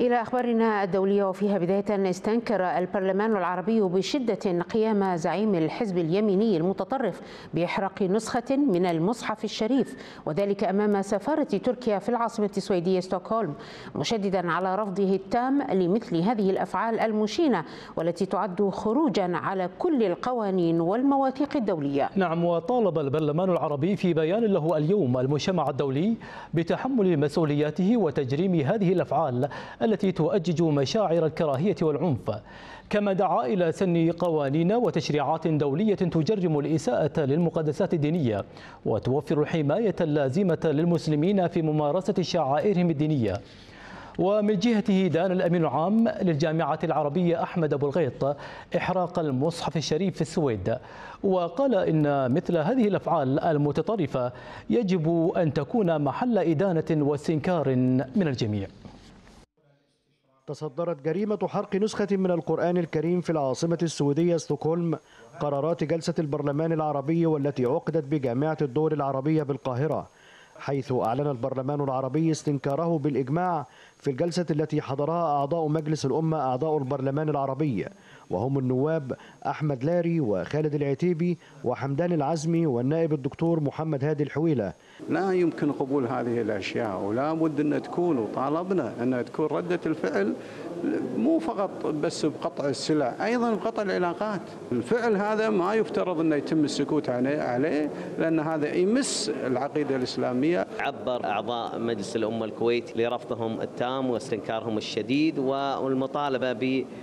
إلى أخبارنا الدولية، وفيها بداية استنكر البرلمان العربي بشدة قيام زعيم الحزب اليميني المتطرف بإحراق نسخة من المصحف الشريف، وذلك أمام سفارة تركيا في العاصمة السويدية ستوكهولم، مشددا على رفضه التام لمثل هذه الأفعال المشينة والتي تعد خروجا على كل القوانين والمواثيق الدولية. نعم، وطالب البرلمان العربي في بيان له اليوم المجتمع الدولي بتحمل مسؤولياته وتجريم هذه الأفعال التي تؤجج مشاعر الكراهية والعنف، كما دعا إلى سن قوانين وتشريعات دولية تجرم الإساءة للمقدسات الدينية وتوفر الحماية اللازمة للمسلمين في ممارسة شعائرهم الدينية. ومن جهته دان الأمين العام للجامعة العربية أحمد أبو الغيط إحراق المصحف الشريف في السويد، وقال إن مثل هذه الأفعال المتطرفة يجب أن تكون محل إدانة واستنكار من الجميع. تصدرت جريمة حرق نسخة من القرآن الكريم في العاصمة السويدية ستوكهولم قرارات جلسة البرلمان العربي والتي عقدت بجامعة الدول العربية بالقاهرة، حيث أعلن البرلمان العربي استنكاره بالإجماع في الجلسة التي حضرها أعضاء مجلس الأمة أعضاء البرلمان العربي، وهم النواب أحمد لاري وخالد العتيبي وحمدان العزمي والنائب الدكتور محمد هادي الحويلة. لا يمكن قبول هذه الأشياء، ولا بد أن تكون، وطالبنا أن تكون ردة الفعل مو فقط بس بقطع السلع، أيضا بقطع العلاقات. الفعل هذا ما يفترض أن يتم السكوت عليه، لأن هذا يمس العقيدة الإسلامية. عبر أعضاء مجلس الأمة الكويت لرفضهم التام واستنكارهم الشديد والمطالبة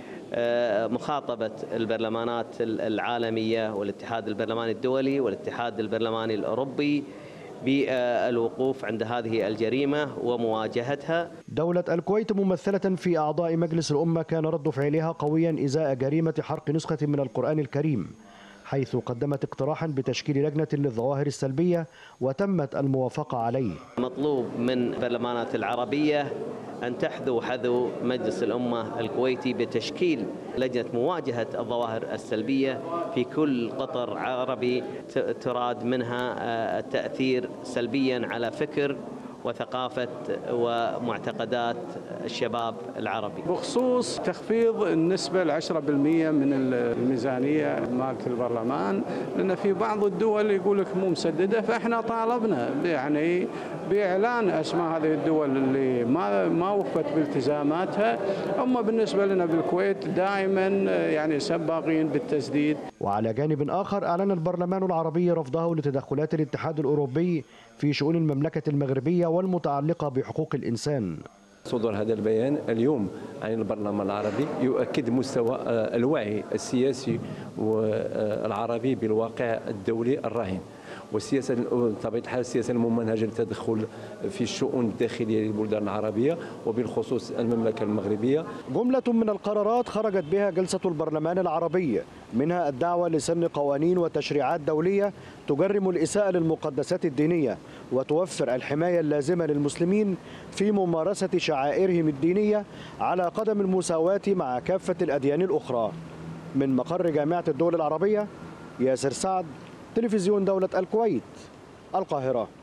بمخاطبة البرلمانات العالمية والاتحاد البرلماني الدولي والاتحاد البرلماني الأوروبي بالوقوف عند هذه الجريمة ومواجهتها. دولة الكويت ممثلة في أعضاء مجلس الأمة كان رد فعلها قويا إزاء جريمة حرق نسخة من القرآن الكريم، حيث قدمت اقتراحا بتشكيل لجنة للظواهر السلبية وتمت الموافقة عليه. مطلوب من البرلمانات العربية أن تحذو حذو مجلس الأمة الكويتي بتشكيل لجنة مواجهة الظواهر السلبية في كل قطر عربي تراد منها التأثير سلبيا على فكر وثقافة ومعتقدات الشباب العربي. بخصوص تخفيض النسبة ل 10% من الميزانية مالت البرلمان، لأن في بعض الدول يقول لك مو مسددة، فإحنا طالبنا يعني بإعلان أسماء هذه الدول اللي ما وفت بالتزاماتها. أما بالنسبة لنا بالكويت دائما يعني سباقين بالتسديد. وعلى جانب آخر أعلن البرلمان العربي رفضه لتدخلات الاتحاد الأوروبي في شؤون المملكة المغربية والمتعلقة بحقوق الإنسان. صدور هذا البيان اليوم عن البرلمان العربي يؤكد مستوى الوعي السياسي والعربي بالواقع الدولي الراهن، والسياسة بطبيعة الحال السياسة الممنهجة للتدخل في الشؤون الداخلية للبلدان العربية وبالخصوص المملكة المغربية. جملة من القرارات خرجت بها جلسة البرلمان العربي، منها الدعوة لسن قوانين وتشريعات دولية تجرم الإساءة للمقدسات الدينية وتوفر الحماية اللازمة للمسلمين في ممارسة شعائرهم الدينية على قدم المساواة مع كافة الأديان الأخرى. من مقر جامعة الدول العربية، ياسر سعد، تلفزيون دولة الكويت، القاهرة.